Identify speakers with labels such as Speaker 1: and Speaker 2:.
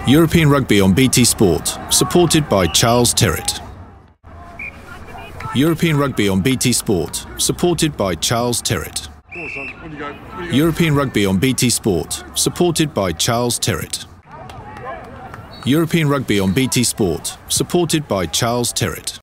Speaker 1: European Rugby on BT Sport, supported by Charles Tyrwhitt. European Rugby on BT Sport, supported by Charles Tyrwhitt. European Rugby on BT Sport, supported by Charles Tyrwhitt. European Rugby on BT Sport, supported by Charles Tyrwhitt.